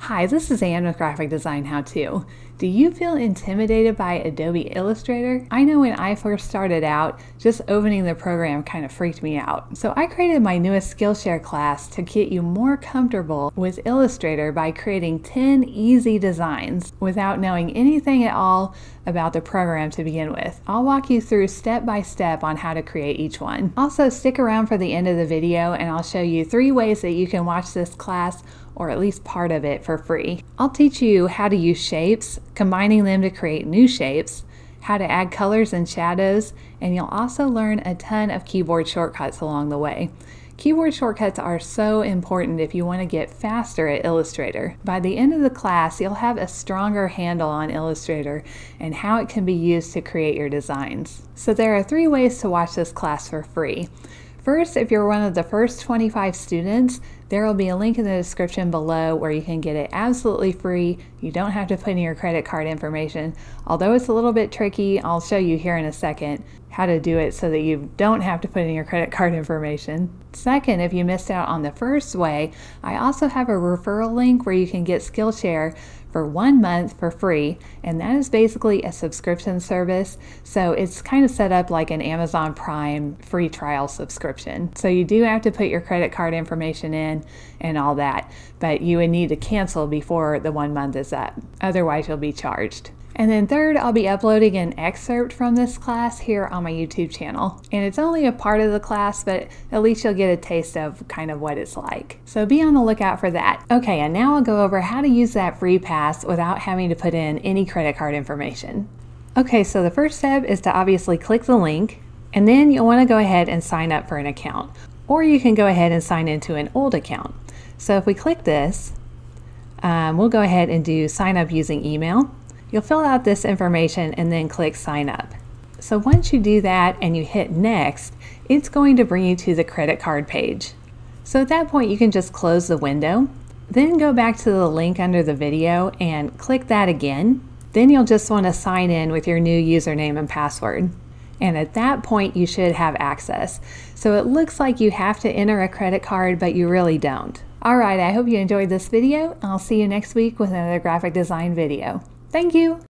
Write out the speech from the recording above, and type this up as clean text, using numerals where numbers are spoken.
Hi, this is Anne with Graphic Design How To. Do you feel intimidated by Adobe Illustrator? I know when I first started out, just opening the program kind of freaked me out. So I created my newest Skillshare class to get you more comfortable with Illustrator by creating 10 easy designs without knowing anything at all about the program to begin with. I'll walk you through step by step on how to create each one. Also, stick around for the end of the video and I'll show you 3 ways that you can watch this class, or at least part of it, for free. I'll teach you how to use shapes, combining them to create new shapes, how to add colors and shadows, and you'll also learn a ton of keyboard shortcuts along the way. Keyboard shortcuts are so important if you want to get faster at Illustrator. By the end of the class, you'll have a stronger handle on Illustrator and how it can be used to create your designs. So there are 3 ways to watch this class for free. First, if you're one of the first 25 students, there will be a link in the description below where you can get it absolutely free. You don't have to put in your credit card information. Although it's a little bit tricky, I'll show you here in a second how to do it so that you don't have to put in your credit card information. Second, if you missed out on the first way, I also have a referral link where you can get Skillshare for 1 month for free, and that is basically a subscription service. So it's kind of set up like an Amazon Prime free trial subscription. So you do have to put your credit card information in and all that, but you would need to cancel before the 1 month is up. Otherwise you'll be charged. And then third, I'll be uploading an excerpt from this class here on my YouTube channel. And it's only a part of the class, but at least you'll get a taste of kind of what it's like. So be on the lookout for that. Okay, and now I'll go over how to use that free pass without having to put in any credit card information. Okay, so the first step is to obviously click the link, and then you'll want to go ahead and sign up for an account. Or you can go ahead and sign into an old account. So if we click this, we'll go ahead and do sign up using email. You'll fill out this information and then click sign up. So once you do that and you hit next, it's going to bring you to the credit card page. So at that point you can just close the window, then go back to the link under the video and click that again. Then you'll just want to sign in with your new username and password. And at that point you should have access. So it looks like you have to enter a credit card, but you really don't. Alright, I hope you enjoyed this video. I'll see you next week with another graphic design video. Thank you!